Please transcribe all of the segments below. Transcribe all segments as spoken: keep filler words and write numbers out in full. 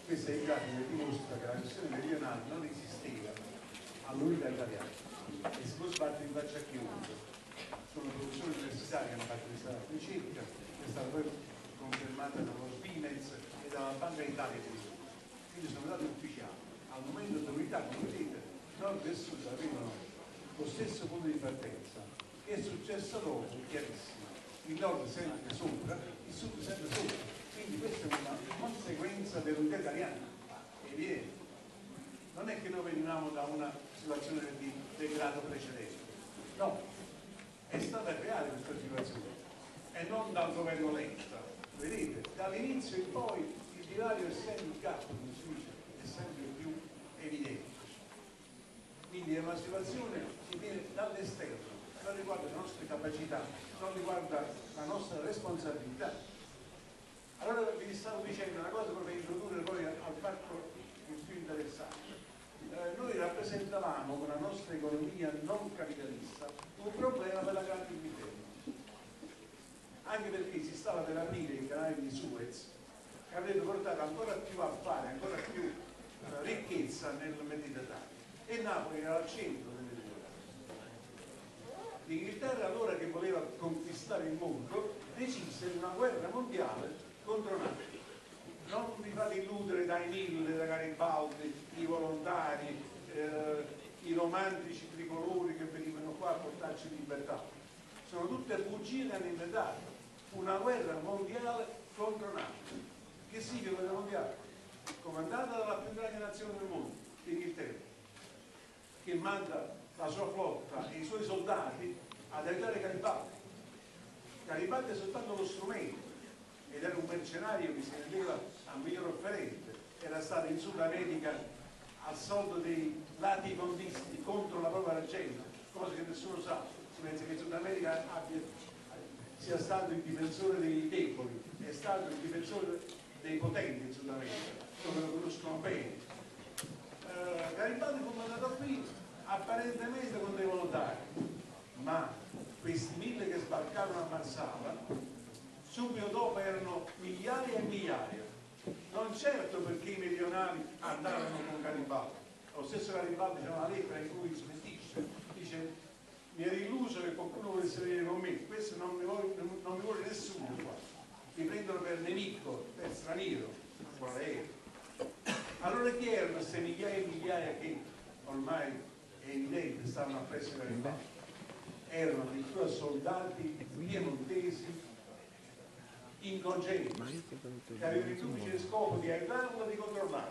Questa immagine dimostra che la questione meridionale non esisteva all'unità italiana e si può sbattere in faccia a chiunque. Sono professori universitari che hanno fatto questa ricerca, che è stata poi confermata dallo Svimez e dalla Banca Italia di Risorse. Quindi sono dati ufficiali. Al momento dell'unità, come vedete, nord e sud avevano lo stesso punto di partenza. Che è successo dopo? Chiarissimo. Il nord sempre sopra, il sud sempre sopra. Quindi questa è una conseguenza dell'unità italiana, è evidente. Non è che noi venivamo da una situazione di degrado precedente, no, è stata reale questa situazione e non dal governo Letta. Vedete, dall'inizio in poi il divario è sempre il gap, come si dice, è sempre più evidente. Quindi è una situazione che viene dall'esterno, non riguarda le nostre capacità, non riguarda la nostra responsabilità. Allora vi stavo dicendo una cosa per introdurre poi al fatto più interessante. Eh, noi rappresentavamo con la nostra economia non capitalista un problema per la Grande Inghilterra, anche perché si stava per aprire i canali di Suez che avrebbero portato ancora più affari, ancora più eh, ricchezza nel Mediterraneo, e Napoli era al centro del Mediterraneo. L'Inghilterra, allora, che voleva conquistare il mondo, decise una guerra mondiale contro Napoli. Non vi fate illudere dai mille, da Garibaldi, i volontari, eh, i romantici tricolori che venivano qua a portarci libertà. Sono tutte bugie che hanno inventato. Una guerra mondiale contro Napoli. Che significa guerra mondiale? Comandata dalla più grande nazione del mondo, l'Inghilterra, che manda la sua flotta e i suoi soldati ad aiutare Garibaldi. Garibaldi è soltanto lo strumento, ed era un mercenario che si rendeva a miglior offerente, era stato in Sud America al soldo dei latifondisti contro la propria gente, cosa che nessuno sa. Si pensa che in Sud America abbia, sia stato il difensore dei deboli, è stato il difensore dei potenti in Sud America, come lo conoscono bene. Uh, Garibaldi fu mandato qui apparentemente con dei volontari, ma questi mille che sbarcarono a Marsala subito dopo erano migliaia e migliaia, non certo perché i meridionali andavano con Garibaldi. Lo stesso Garibaldi c'è una lettera in cui smentisce, dice: mi ero illuso che qualcuno volesse venire con me, questo non mi vuole, non mi vuole nessuno qua, mi prendono per nemico, per straniero. Allora chi erano queste migliaia e migliaia che ormai è evidente stavano appresso Garibaldi? Erano addirittura soldati piemontesi incongeniti, che avevano il duplice scopo di aiutarlo e di controllarlo.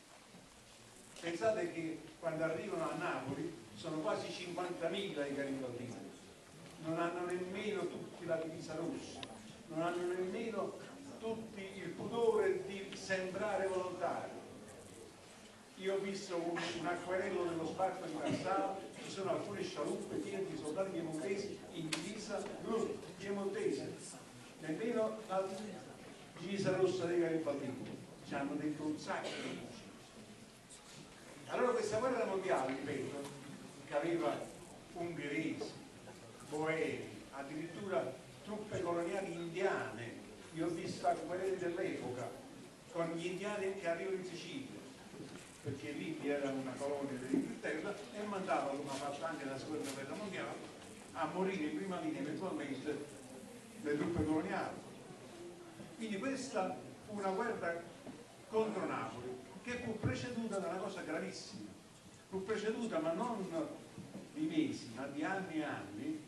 Pensate che quando arrivano a Napoli sono quasi cinquantamila i garibaldini, non hanno nemmeno tutti la divisa rossa, non hanno nemmeno tutti il pudore di sembrare volontari. Io ho visto un, un acquerello dello sbarco di Marsala, ci sono alcune scialuppe piene di soldati piemontesi in divisa blu, piemontese, nemmeno la divisa rossa dei garibaldini, ci hanno detto un sacco di luci. Allora questa guerra mondiale, ripeto, che aveva ungheresi, boeri, addirittura truppe coloniali indiane, io ho visto acquerelli dell'epoca con gli indiani che arrivano in Sicilia, perché l'India era una colonia dell'Inghilterra e mandava, come ha fatto anche la seconda guerra mondiale, a morire in prima linea eventualmente le truppe coloniali. Quindi questa fu una guerra contro Napoli che fu preceduta da una cosa gravissima, fu preceduta ma non di mesi ma di anni e anni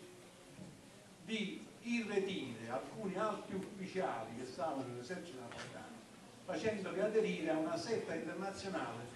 di irretire alcuni alti ufficiali che stavano nell'esercito napoletano, facendoli aderire a una setta internazionale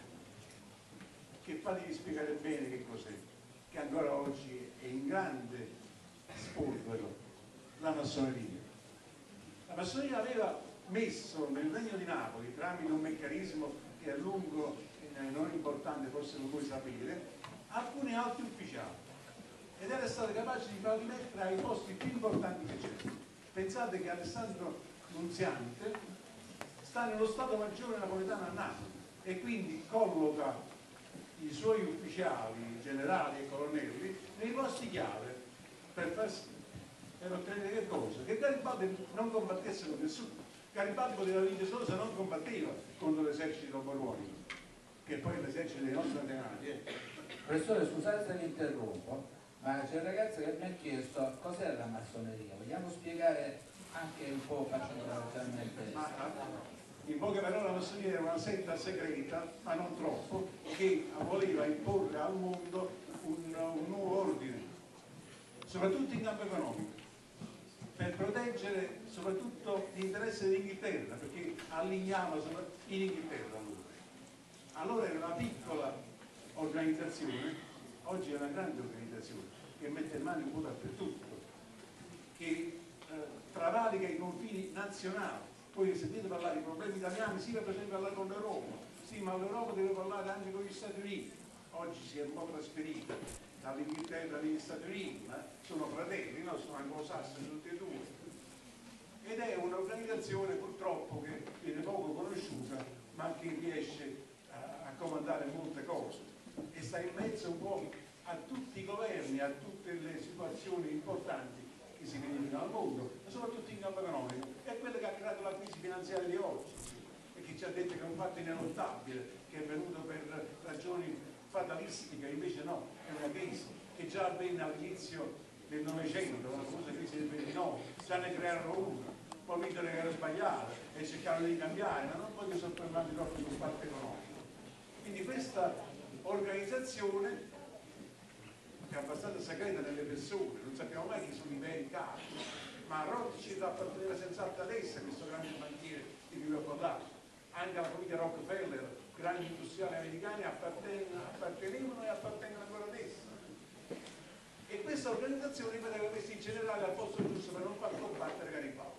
che fatevi spiegare bene che cos'è, che ancora oggi è in grande spolvero, la massoneria. La massoneria aveva messo nel Regno di Napoli, tramite un meccanismo che a lungo eh, non è importante, forse non vuoi sapere, alcuni alti ufficiali, ed era stato capace di farli mettere ai posti più importanti che c'erano. Pensate che Alessandro Nunziante sta nello Stato Maggiore napoletano a Napoli e quindi colloca i suoi ufficiali, generali e colonnelli, nei posti chiave per far sì, per ottenere che cosa? Che Garibaldi non combattesse con nessuno, Garibaldi poteva vincere solo se non combatteva contro l'esercito borbonico, che poi è l'esercito dei nostri antenati. Eh. Professore, scusate se vi interrompo, ma c'è un ragazzo che mi ha chiesto cos'è la massoneria. Vogliamo spiegare anche un po', facendo leggermente. Ma, in poche parole, la massoneria era una setta segreta, ma non troppo, che voleva imporre al mondo un, un nuovo ordine, soprattutto in campo economico, per proteggere soprattutto l'interesse dell'Inghilterra, perché allignava in Inghilterra allora. Allora era una piccola organizzazione, oggi è una grande organizzazione, che mette in mano un po' dappertutto, che eh, travalica i confini nazionali. Poi sentite parlare di problemi italiani, sì, per esempio parlare con l'Europa, sì, ma l'Europa deve parlare anche con gli Stati Uniti. Oggi si è un po' trasferita dall'Inghilterra agli Stati Uniti, ma sono fratelli, no? Sono anglosassoni tutti e due. Ed è un'organizzazione purtroppo che viene poco conosciuta, ma che riesce a, a comandare molte cose e sta in mezzo un po' a tutti i governi, a tutte le situazioni importanti che si verificano al mondo, ma soprattutto in campo economico. È quello che ha creato la crisi finanziaria di oggi, e che ci ha detto che è un fatto ineluttabile, che è venuto per ragioni fatalistiche, invece no, è una crisi che già avvenne all'inizio del Novecento, la famosa crisi del ventinove, già ne crearono una, poi videro che era sbagliata e cercarono di cambiare, ma non voglio soffermarmi troppo sul fatto economico. Quindi questa organizzazione, che è abbastanza segreta nelle persone, non sappiamo mai chi sono i veri capi, ma Rothschild apparteneva senz'altro ad essa, questo grande banchiere di cui vi ho parlato. Anche alla famiglia Rockefeller, grandi industriali americani, appartenevano e appartengono ancora ad essa. E questa organizzazione vedeva questi generali al posto giusto per non far combattere Garibaldi.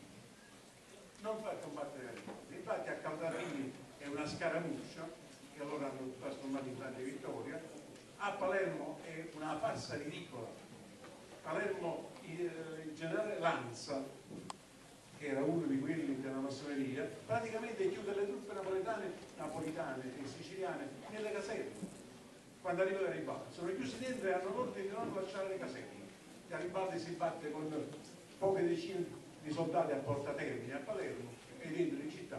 Non far combattere Garibaldi. Infatti a Caldarrini è una scaramuccia, che allora hanno trasformato in grande vittoria. A Palermo è una farsa ridicola. Palermo, il, il generale Lanza, che era uno di quelli della massoneria, praticamente chiude le truppe napoletane, napolitane e siciliane nelle caserme. Quando arriva Garibaldi, sono chiusi dentro e hanno l'ordine di non lasciare le caserme. Garibaldi si batte con poche decine di soldati a Porta Termine, a Palermo e dentro in città,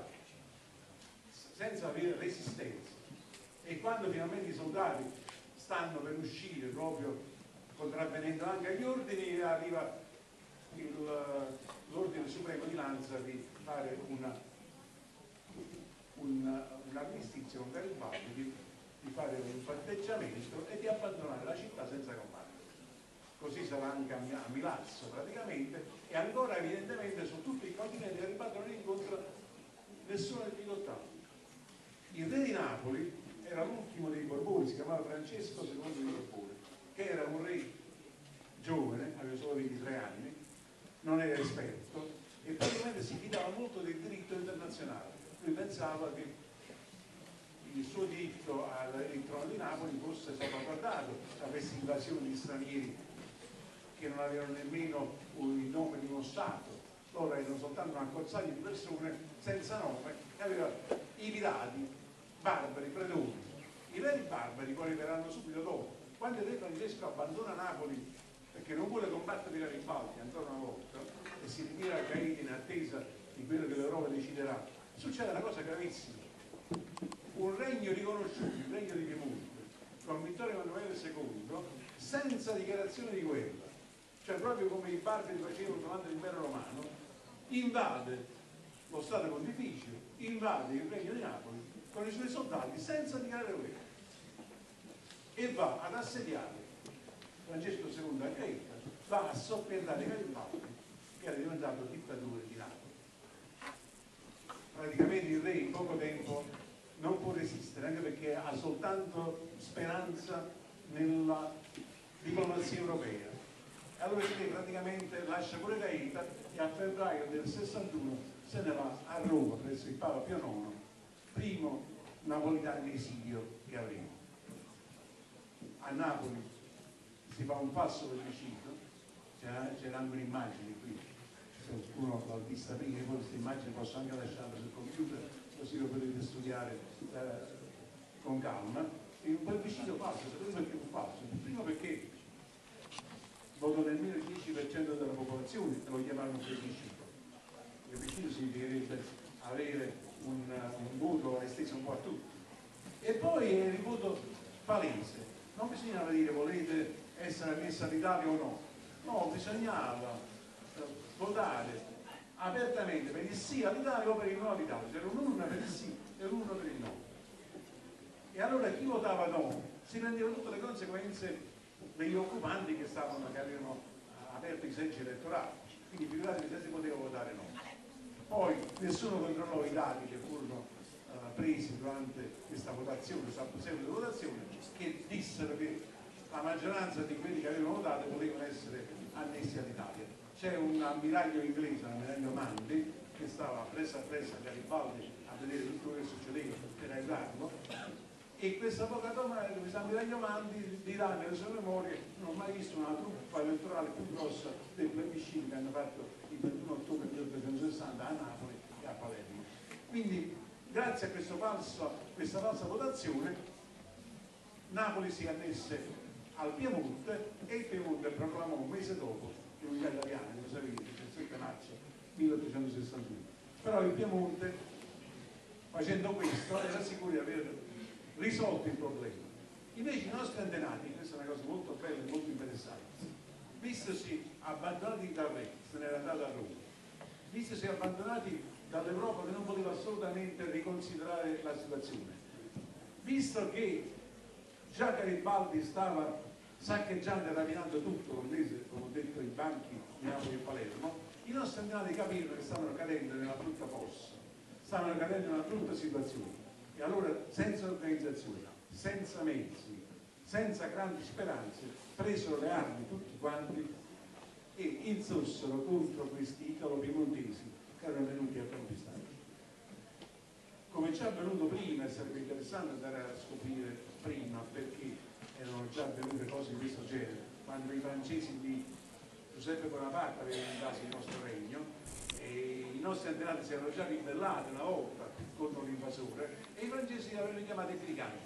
senza avere resistenza. E quando finalmente i soldati stanno per uscire, proprio contravvenendo anche agli ordini, arriva l'ordine supremo di Lanza di fare una, una, una armistizio con Garibaldi, di, di fare un patteggiamento e di abbandonare la città senza combattere. Così sarà anche a Milazzo praticamente, e ancora evidentemente su tutti i continenti Garibaldi non incontra nessuna difficoltà. Il re di Napoli era l'ultimo dei Borboni, si chiamava Francesco secondo di Borbone, che era un re giovane, aveva solo ventitré anni, non era esperto e praticamente si fidava molto del diritto internazionale. Lui pensava che il suo diritto al trono di Napoli fosse salvaguardato da queste invasioni di stranieri che non avevano nemmeno il nome di uno Stato. Loro erano soltanto una cozzaglia di persone senza nome e aveva i pirati, barbari, predoni. I veri barbari poi verranno subito dopo. Quando il re Francesco abbandona Napoli perché non vuole combattere Garibaldi ancora una volta e si ritira a Gaeta in attesa di quello che l'Europa deciderà, succede una cosa gravissima. Un regno riconosciuto, il regno di Piemonte, con Vittorio Emanuele secondo, senza dichiarazione di guerra, cioè proprio come i barbari facevano durante l'impero romano, invade lo Stato Pontificio, invade il regno di Napoli con i suoi soldati senza dichiarare guerra e va ad assediare Francesco secondo a Gaeta, va a soppiantare Garibaldi, che era diventato dittatore di Napoli. Praticamente il re in poco tempo non può resistere, anche perché ha soltanto speranza nella diplomazia europea. E allora il re praticamente lascia pure Gaeta e a febbraio del sessantuno se ne va a Roma presso il Papa Pio nono, primo napolitano in esilio che avremo. A Napoli si fa un passo per vicino, c'è anche un'immagine qui, se qualcuno l'ha vista prima, poi questa immagine posso anche lasciarla sul computer, così lo potete studiare eh, con calma. E un plebiscito falso, sapete perché è un falso? Prima perché votò nemmeno il dieci per cento della popolazione e lo chiamarono plebiscito. il vicino significherebbe avere un, un voto esteso un po' a tutti. E poi è il voto palese, non bisognava dire volete essere ammessi all'Italia o no, no, bisognava eh, votare apertamente per il sì all'Italia o per il no all'Italia, c'era un'urna per il sì e un'urna per il no. E allora chi votava no si prendeva tutte le conseguenze degli occupanti che stavano, che avevano aperto i seggi elettorali, quindi figuratevi se si poteva votare no. Poi nessuno controllò i dati che furono uh, presi durante questa votazione, questa pseudo votazione, che dissero che la maggioranza di quelli che avevano votato volevano essere annessi all'Italia. C'è un ammiraglio inglese, un ammiraglio Mandi, che stava presso a presso a Garibaldi a vedere tutto quello che succedeva per aiutarlo, e questo avvocato, questo ammiraglio Mandi dirà nelle sue memorie: non ho mai visto una truppa elettorale più grossa dei plebisciti che hanno fatto il ventuno ottobre milleottocentosessanta a Napoli e a Palermo. Quindi grazie a questo falso, questa falsa votazione Napoli si annesse al Piemonte e il Piemonte proclamò un mese dopo l'unità italiana, lo sapete, il diciassette marzo milleottocentosessantuno. Però il Piemonte, facendo questo, era sicuro di aver risolto il problema. Invece i nostri antenati, questa è una cosa molto bella e molto interessante, vistosi abbandonati dal re, se n'era andato a Roma, vistosi abbandonati dall'Europa che non poteva assolutamente riconsiderare la situazione, visto che già Garibaldi stava saccheggiando e rapinando tutto, come ho detto, i banchi di Napoli e Palermo, i nostri antenati capirono che stavano cadendo nella brutta fossa, stavano cadendo in una brutta situazione. E allora, senza organizzazione, senza mezzi, senza grandi speranze, presero le armi tutti quanti e insorsero contro questi italo-piemontesi che erano venuti a conquistare. Come già avvenuto prima, e sarebbe interessante andare a scoprire prima perché erano già avvenute cose di questo genere, quando i francesi di Giuseppe Bonaparte avevano invaso il nostro regno e i nostri antenati si erano già ribellati una volta contro l'invasore e i francesi li avevano chiamati briganti,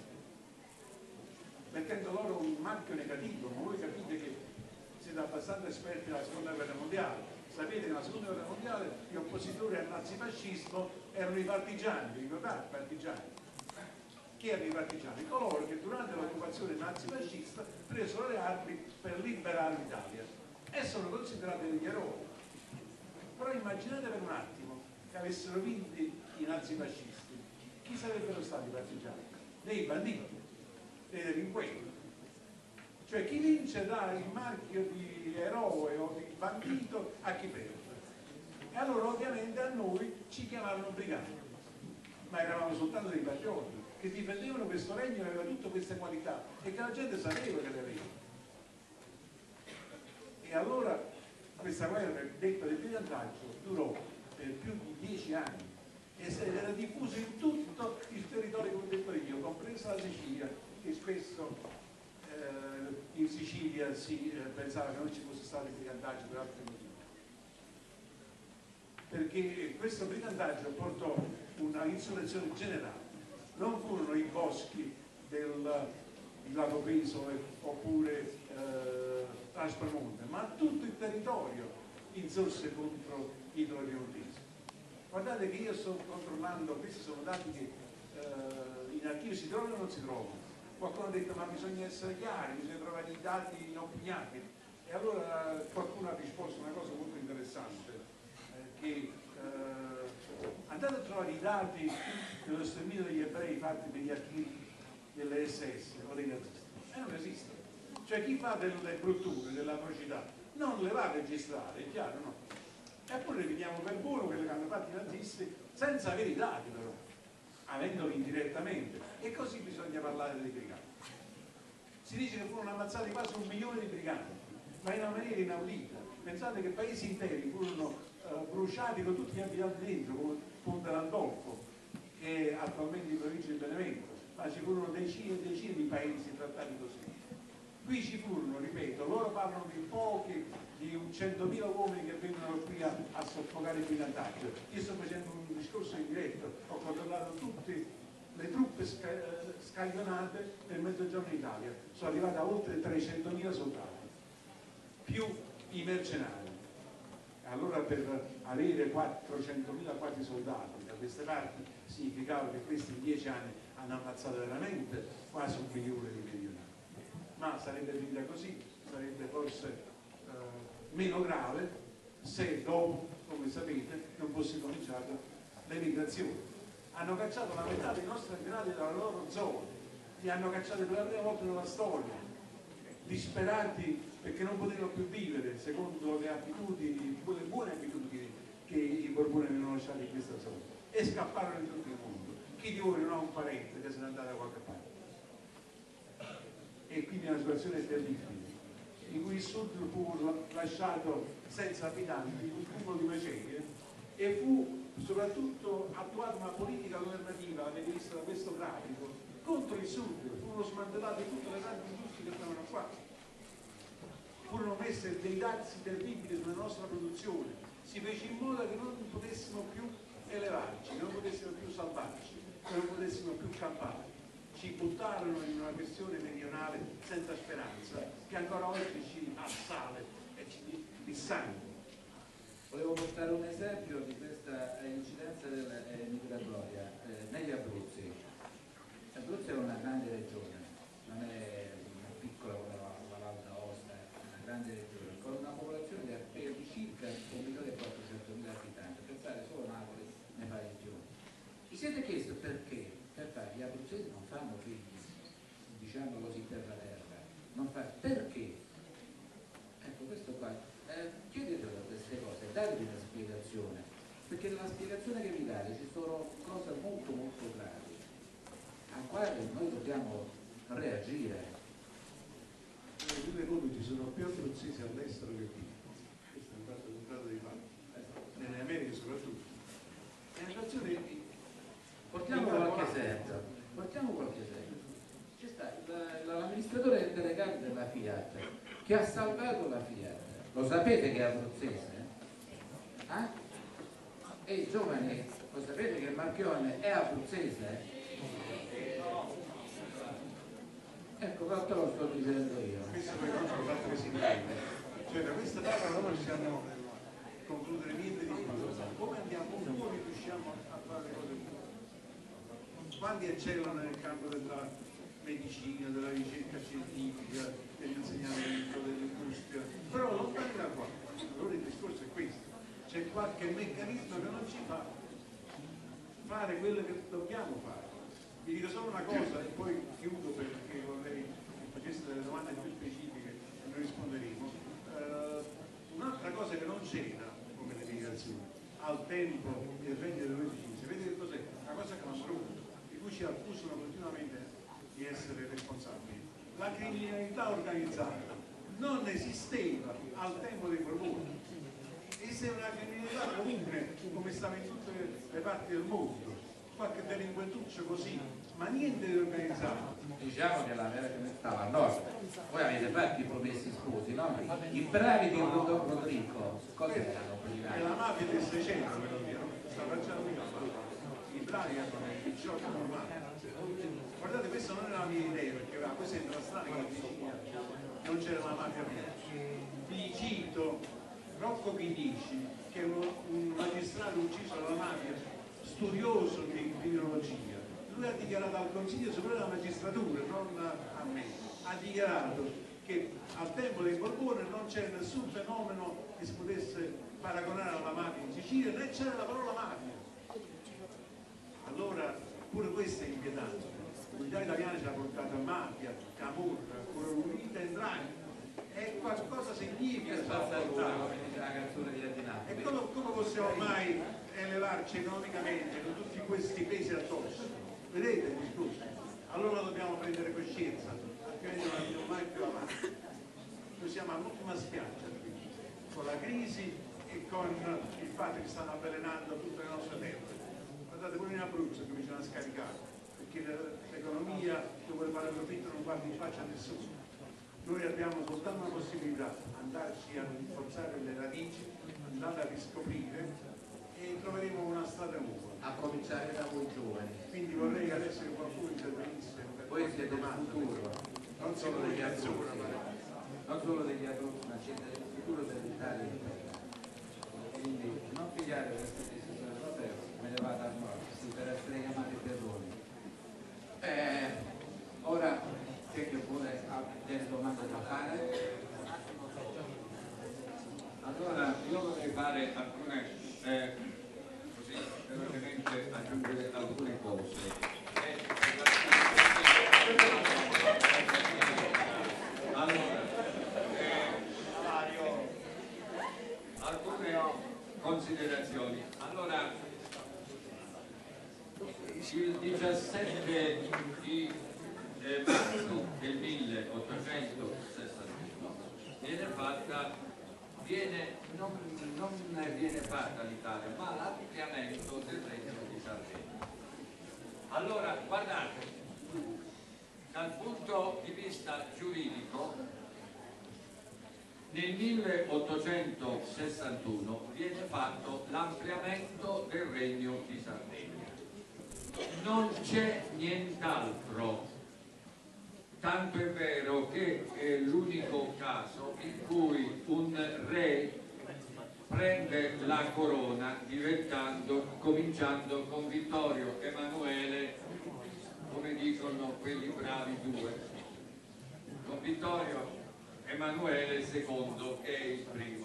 mettendo loro un marchio negativo. Ma voi capite che siete abbastanza esperti della seconda guerra mondiale, sapete che nella seconda guerra mondiale gli oppositori al nazifascismo erano i partigiani, vi ricordate? Partigiani. Chi erano i partigiani? Coloro che durante l'occupazione nazifascista presero le armi per liberare l'Italia e sono considerati degli eroi. Però immaginate per un attimo che avessero vinto i nazifascisti, chi sarebbero stati i partigiani? Dei banditi, dei delinquenti. Cioè chi vince dà il marchio di eroe o di bandito a chi perde. E allora ovviamente a noi ci chiamavano briganti, ma eravamo soltanto dei patrioti che difendevano questo regno che aveva tutte queste qualità e che la gente sapeva che le aveva. E allora questa guerra, detta del brigantaggio, durò per più di dieci anni e si era diffuso in tutto il territorio, come ho detto io, compresa la Sicilia, che spesso eh, in Sicilia si eh, pensava che non ci fosse stato il brigantaggio per altri motivi. Perché questo brigantaggio portò una insurrezione generale. Non furono i boschi del Lago Pesole oppure eh, Traspamonte, ma tutto il territorio insorse contro gli italo-piemontesi. Guardate che io sto controllando, questi sono dati che eh, in archivio si trovano o non si trovano. Qualcuno ha detto ma bisogna essere chiari, bisogna trovare i dati inoppugnabili. E allora qualcuno ha risposto una cosa molto interessante, eh, che eh, andate a trovare i dati dello sterminio degli ebrei fatti negli archivi delle esse esse o dei nazisti. E non esistono. Cioè chi fa delle brutture, delle atrocità, non le va a registrare, è chiaro, no? Eppure vediamo per buono quello che hanno fatto i nazisti senza avere i dati però, avendoli indirettamente. E così bisogna parlare dei briganti. Si dice che furono ammazzati quasi un milione di briganti, ma in una maniera inaudita. Pensate che paesi interi furono uh, bruciati con tutti gli abitanti dentro, come Ponte Landolfo, che è attualmente in provincia di Benevento, ma ci furono decine e decine di paesi trattati così. Qui ci furono, ripeto, loro parlano di pochi, di un centomila uomini che vengono qui a, a soffocare il brigantaggio. Io sto facendo un discorso in diretto, ho controllato tutte le truppe sca scaglionate nel Mezzogiorno Italia, sono arrivate a oltre trecentomila soldati, più i mercenari. allora per avere quattrocentomila quadri soldati da queste parti significava che questi in dieci anni hanno ammazzato veramente quasi un milione di meridionali. Ma sarebbe finita così, sarebbe forse eh, meno grave se dopo, come sapete, non fosse cominciata l'emigrazione. Hanno cacciato la metà dei nostri antenati dalla loro zona, li hanno cacciati per la prima volta nella storia, disperati perché non potevano più vivere secondo le abitudini, le buone abitudini che i Borboni avevano lasciato in questa zona, e scapparono in tutto il mondo. Chi di voi non ha un parente che se n'è andato da qualche parte? E quindi è una situazione terribile, in cui il sud fu lasciato senza abitanti, un cumulo di macerie, e fu soprattutto attuata una politica governativa, avete visto da questo grafico, contro il sud. Furono smantellate tutte le grandi industrie che stavano qua, furono messe dei dazi terribili sulla nostra produzione, si fece in modo che non potessimo più elevarci, che non potessimo più salvarci, che non potessimo più campare. Ci buttarono in una questione meridionale senza speranza, che ancora oggi ci assale e ci dissangue. Volevo portare un esempio di questa incidenza eh, migratoria eh, negli Abruzzi. L'Abruzzo è una grande regione, non è una piccola come la, la Val d'Aosta, è una grande regione, con una popolazione di, di circa un milione e quattrocentomila abitanti. Pensate, solo Napoli ne fa di più. Vi siete chiesto perché? Per gli abruzzesi non fanno figli, diciamo così, per la terra, non fa, perché? Ecco, questo qua, eh, chiedetelo queste cose, datevi una spiegazione, perché nella spiegazione che vi date ci sono cose molto molto gravi, a quali noi dobbiamo reagire. Nelle conto ci sono più abruzzesi all'estero che qui, questo è un fatto contrario dei fatti, nelle Americhe soprattutto. È una situazione. Portiamo qualche esempio, portiamo qualche esempio. C'è stato l'amministratore delegato della Fiat che ha salvato la Fiat. Lo sapete che è abruzzese? Eh? E i giovani, lo sapete che Marchionne è abruzzese? Ecco, questo lo sto dicendo io. Questo poi conosco il fatto che si intende. Cioè da questa data non possiamo concludere niente di più. Come andiamo fuori riusciamo a fare le cose più. Quanti eccellono nel campo della medicina, della ricerca scientifica, dell'insegnamento, dell'industria, però lontani da qua. Allora il discorso è questo, c'è qualche meccanismo che non ci fa fare quello che dobbiamo fare. Vi dico solo una cosa e poi chiudo perché vorrei che faceste delle domande più specifiche e noi risponderemo. Uh, un'altra cosa che non c'era come l'emigrazione al tempo del regno delle Medici, vedete che cos'è? Una cosa clamorosa di cui ci accusano continuamente di essere responsabili. La criminalità organizzata non esisteva al tempo dei Borboni, esisteva una criminalità comune come stava in tutte le parti del mondo, qualche delinquentuccio così, ma niente di organizzato. Diciamo che la vera criminalità stava a nord. Voi avete fatto i promessi sposi, no? I bravi di Rodrigo, cosa erano? È la mafia del Seicento, ve lo dico, sta facendo mica la mafia. I bravi erano i giochi normali. Guardate, questa non è la mia idea, perché ah, questa è la strana che in Sicilia non c'era la mafia prima. Vi cito Rocco Chinnici, che è un, un magistrato ucciso dalla mafia, studioso di criminologia. Lui ha dichiarato al Consiglio Superiore della Magistratura, non a me, ha dichiarato che al tempo dei Borboni non c'era nessun fenomeno che si potesse paragonare alla mafia in Sicilia, né c'era la parola mafia. Allora pure questo è inquietante. La comunità italiana ci ha portato a mafia, camorra, unita e ndrangheta. È qualcosa significa la canzone di Adinati. E come, come possiamo mai elevarci economicamente con tutti questi pesi addosso? Vedete il discorso? Allora dobbiamo prendere coscienza, altrimenti non andiamo mai più avanti. Noi siamo all'ultima spiaggia qui, con la crisi e con il fatto che stanno avvelenando tutte le nostre terre. Guardate pure in Abruzzo che mi ci hanno scaricato, perché l'economia che vuole fare profitto non guarda in faccia a nessuno. Noi abbiamo soltanto una possibilità, andarci a rinforzare le radici, andare a riscoprire e troveremo una strada nuova. A cominciare da voi giovani. Quindi vorrei adesso che qualcuno intervenisse. Voi siete il futuro, non solo degli Azzurri, non solo degli Abruzzi, ma siete il futuro dell'Italia intera. quindi non pigliare queste decisioni, vabbè, me ne vado a morte per essere chiamati terroni. Eh, ora c'è che vuole ha delle domande da fare? Allora io vorrei fare alcune, eh, così velocemente aggiungere alcune cose. Allora, eh, alcune considerazioni. Allora, il diciassette di eh, marzo del milleottocentosessantuno viene fatta, viene, non, non viene fatta l'Italia, ma l'ampliamento del Regno di Sardegna. Allora, guardate, dal punto di vista giuridico, nel milleottocentosessantuno viene fatto l'ampliamento del Regno di Sardegna. Non c'è nient'altro, tanto è vero che è l'unico caso in cui un re prende la corona diventando, cominciando con Vittorio Emanuele, come dicono quelli bravi due, con Vittorio Emanuele secondo che è il primo.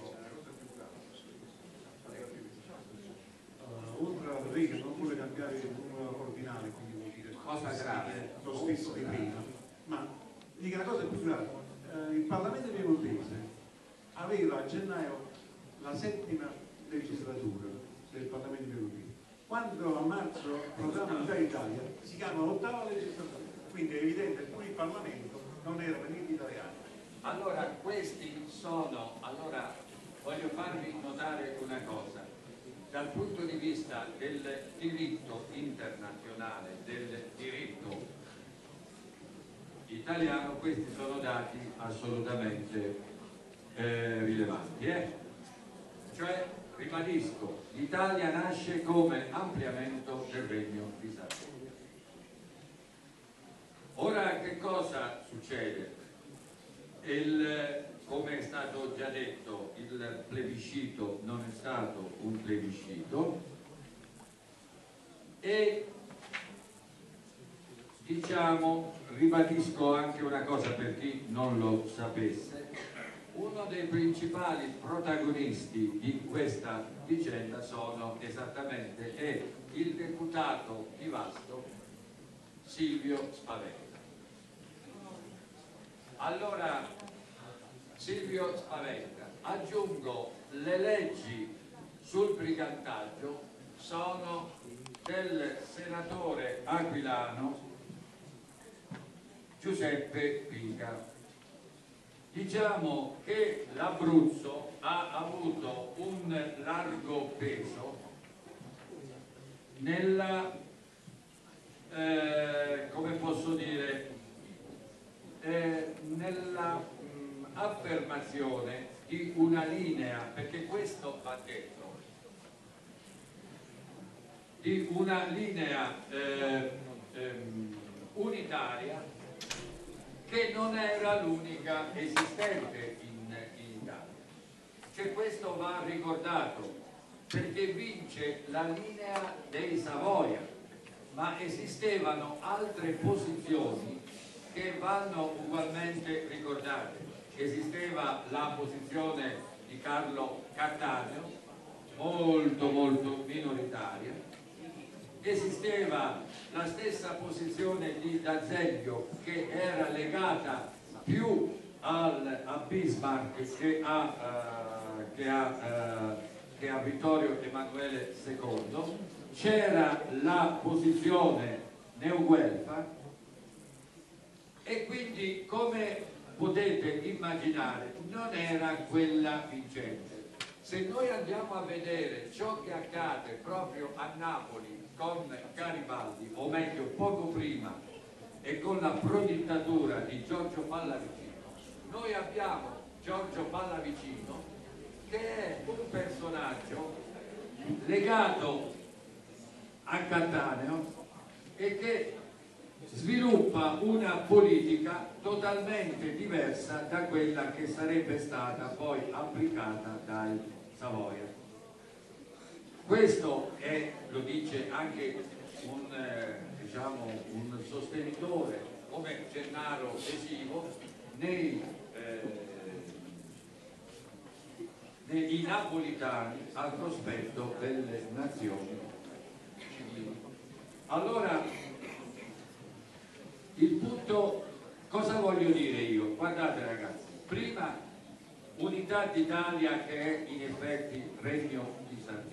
Uh, oltre al re che non vuole cambiare il numero ordinale, quindi vuol dire Cosa grave. lo stesso di prima, ma dica una cosa più grave, uh, il Parlamento piemontese aveva a gennaio la settima legislatura del Parlamento piemontese. Quando a marzo proclama l'unità d'Italia si chiama l'ottava legislatura, quindi è evidente che pure il Parlamento non era per niente italiano. Allora questi sono, allora voglio farvi notare una cosa, dal punto di vista del diritto internazionale, del diritto italiano, questi sono dati assolutamente eh, rilevanti. Eh? Cioè, ribadisco, l'Italia nasce come ampliamento del Regno di Sardegna. Ora che cosa succede? Il, come è stato già detto, il plebiscito non è stato un plebiscito e diciamo, ribadisco anche una cosa per chi non lo sapesse, uno dei principali protagonisti di questa vicenda sono esattamente è il deputato di Vasto Silvio Spaventa. Allora, Silvio Spaventa, aggiungo, le leggi sul brigantaggio sono del senatore aquilano Giuseppe Pica. Diciamo che l'Abruzzo ha avuto un largo peso nella, eh, come posso dire, eh, nella mh, affermazione di una linea, perché questo va detto, di una linea eh, ehm, unitaria che non era l'unica esistente in, in Italia. Cioè questo va ricordato, perché vince la linea dei Savoia, ma esistevano altre posizioni che vanno ugualmente ricordate. Esisteva la posizione di Carlo Cattaneo, molto molto minoritaria, esisteva la stessa posizione di D'Azeglio che era legata più al, a Bismarck che a, uh, che, a, uh, che a Vittorio Emanuele secondo, c'era la posizione neoguelfa e quindi, come potete immaginare, non era quella vincente. Se noi andiamo a vedere ciò che accade proprio a Napoli con Garibaldi, o meglio poco prima, e con la prodittatura di Giorgio Pallavicino, noi abbiamo Giorgio Pallavicino che è un personaggio legato a Cattaneo e che sviluppa una politica totalmente diversa da quella che sarebbe stata poi applicata dai Savoia. Questo è, lo dice anche un, eh, diciamo, un sostenitore come Gennaro Esivo nei, eh, nei napolitani al cospetto delle nazioni civili. Allora, il punto, cosa voglio dire io? Guardate ragazzi, prima unità d'Italia che è in effetti Regno di Sardegna.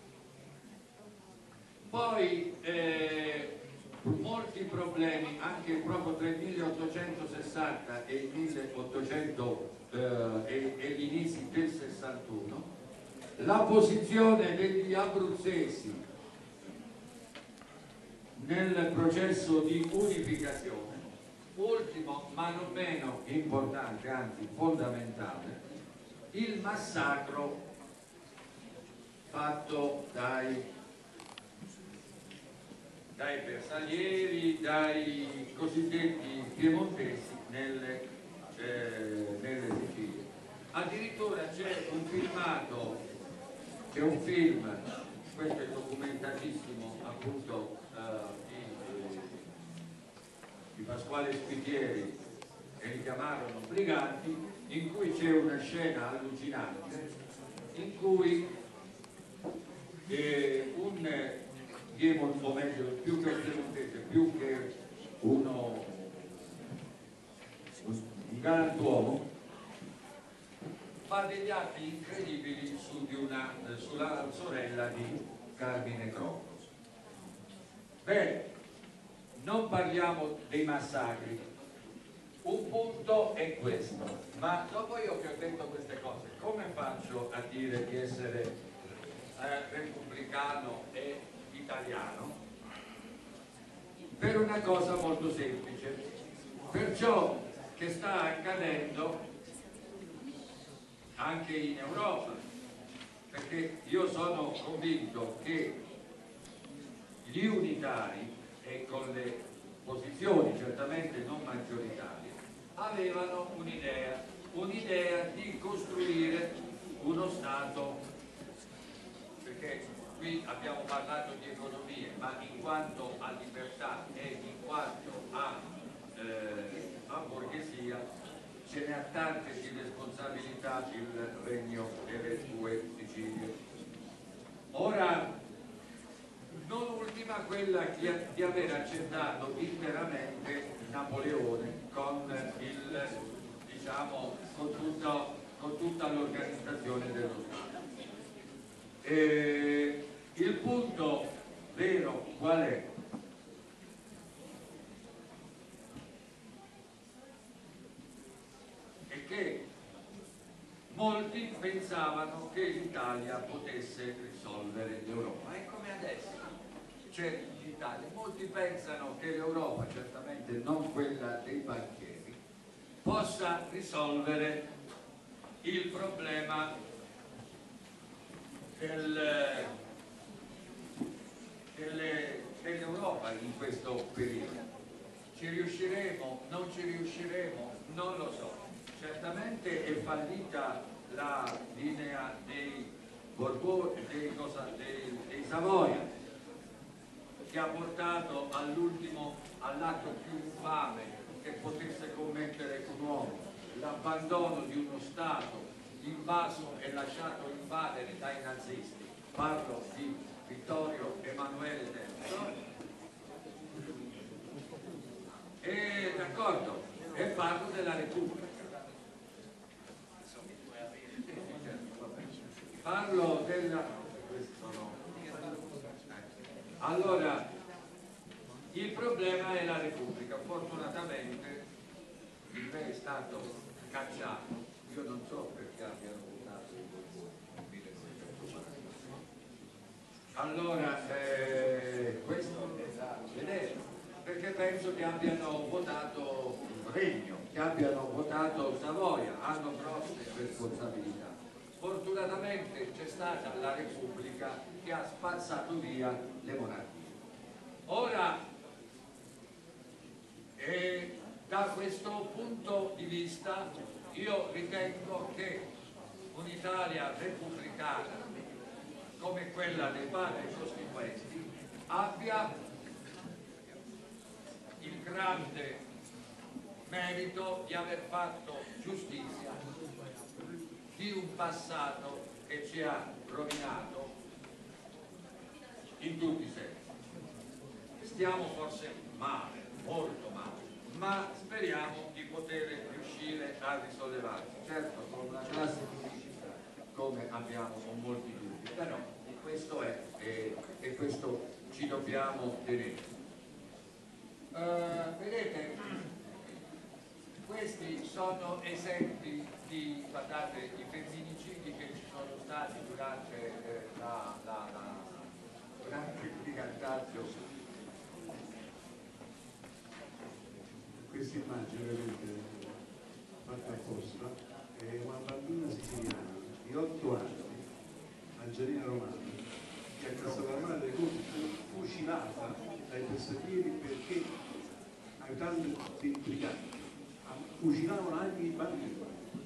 Poi eh, molti problemi anche proprio tra il milleottocentosessanta e il milleottocento eh, e, e gli inizi del sessantuno, la posizione degli abruzzesi nel processo di unificazione, ultimo ma non meno importante, anzi fondamentale, il massacro fatto dai dai bersaglieri, dai cosiddetti piemontesi nelle, eh, nelle Sicilie. Addirittura c'è un filmato, c'è un film, questo è documentatissimo appunto eh, di, di Pasquale Spitieri, e li chiamarono briganti, in cui c'è una scena allucinante in cui eh, un Piemonte, o meglio, più che un piemontese, più che uno, un galantuomo, fa degli atti incredibili su di una, sulla sorella di Carmine Crocco. Bene, non parliamo dei massacri, un punto è questo, ma dopo io che ho detto queste cose, come faccio a dire di essere eh, repubblicano e italiano? Per una cosa molto semplice, per ciò che sta accadendo anche in Europa, perché io sono convinto che gli unitari, e con le posizioni certamente non maggioritarie, avevano un'idea, un'idea di costruire uno Stato, perché qui abbiamo parlato di economie, ma in quanto a libertà e in quanto a, eh, a borghesia ce ne ha tante di responsabilità il Regno delle due Sicilie. Ora, non ultima quella di, di aver accettato interamente Napoleone con il, diciamo, con, tutto, con tutta l'organizzazione dello Stato. E il punto vero qual è? È che molti pensavano che l'Italia potesse risolvere l'Europa, è come adesso. Cioè l'Italia, molti pensano che l'Europa, certamente non quella dei banchieri, possa risolvere il problema del, delle, dell'Europa in questo periodo. Ci riusciremo? Non ci riusciremo? Non lo so. Certamente è fallita la linea dei Borboni, dei, cosa, dei, dei Savoia, che ha portato all'ultimo, all'atto più infame che potesse commettere un uomo, l'abbandono di uno Stato invaso e lasciato invadere dai nazisti. Parlo di Vittorio Emanuele terzo, e d'accordo, e parlo della Repubblica. Parlo della... questo no. Allora, il problema è la Repubblica. Fortunatamente il re è stato cacciato. Io non so perché abbiano votato il milleseicentosessanta. Allora, eh, questo è da vedere, perché penso che abbiano votato Regno, che abbiano votato Savoia, hanno grosse responsabilità. Fortunatamente c'è stata la Repubblica che ha spazzato via le monarchie. Ora, eh, da questo punto di vista, io ritengo che un'Italia repubblicana come quella dei padri costituenti abbia il grande merito di aver fatto giustizia di un passato che ci ha rovinato in tutti i sensi. Stiamo forse male, molto male, ma speriamo di poter riuscire a risollevarci, certo con una classe politica come abbiamo con molti dubbi, però questo è e, e questo ci dobbiamo tenere. Uh, vedete, questi sono esempi di, guardate, i femminicidi che ci sono stati durante eh, la, la, la durante il brigantaggio. Questa immagine veramente fatta apposta è una bambina siciliana di otto anni, Angelina Romano, che è stata la madre fucilata dai bersaglieri perché aiutando dei briganti fucilavano anche i bambini.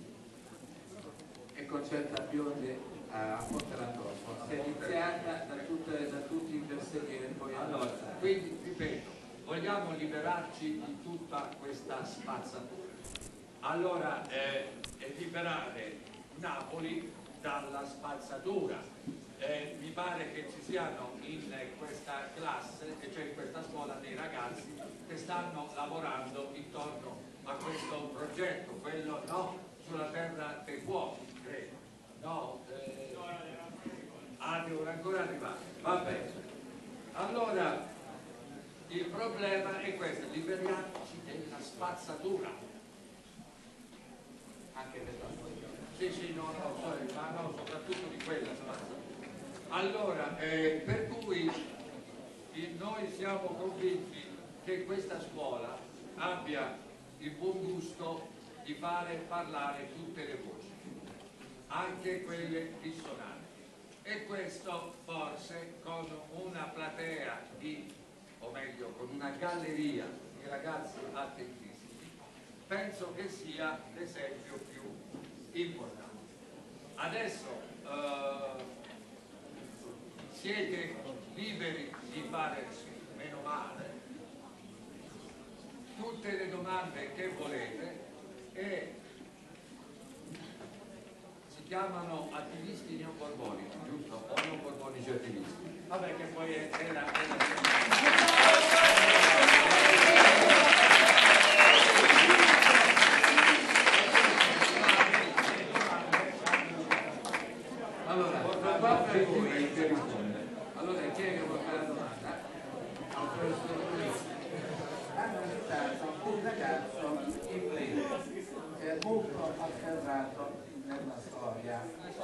E Concetta Biondi a Ponte Landolfo si è iniziata da, tutte, da tutti i bersaglieri e poi allora, quindi ripeto, vogliamo liberarci di tutta questa spazzatura, allora eh, liberare Napoli dalla spazzatura. Eh, mi pare che ci siano in questa classe, cioè in questa scuola, dei ragazzi che stanno lavorando intorno a questo progetto, quello no, sulla terra dei fuochi, credo. No, eh, ah, devono ancora arrivare, va bene. Allora, il problema è questo, liberiamoci della spazzatura. anche per la Sì, sì, no, no, sorry, ma no, soprattutto di quella spazzatura. Allora, eh, per cui eh, noi siamo convinti che questa scuola abbia il buon gusto di fare parlare tutte le voci, anche quelle dissonanti, e questo forse con una platea di, o meglio con una galleria di ragazzi attentissimi, penso che sia l'esempio più importante. Adesso eh, siete liberi di fare, meno male, tutte le domande che volete, e si chiamano attivisti neoborbonici, giusto? O neoborbonici attivisti? Vabbè, che poi era... era... Allora, allora chi è che vuole fare la domanda? Al professor Luigi. Hanno citato un ragazzo inglese che è molto afferrato nella storia.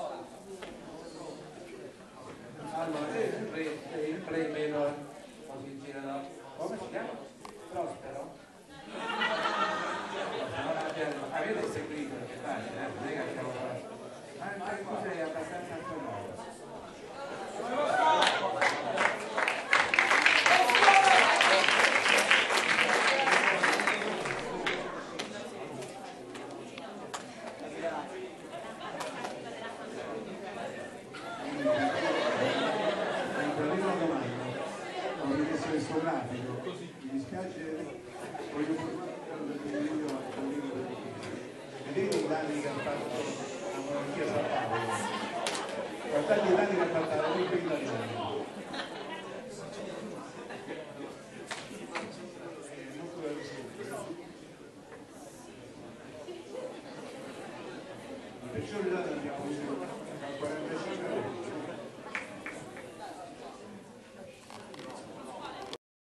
Allora, il, pre, il premio così girano. Come si chiama? Prospero? Avete seguito che facile, eh? Non è che abbiamo fatto. Ma il cos'è abbastanza famoso. Mi dispiace, voglio formare io vedete i danni che ha fatto la monarchia San Paolo, guardate i danni che ha fatto la lingua italiana. Perciò le date abbiamo visto dal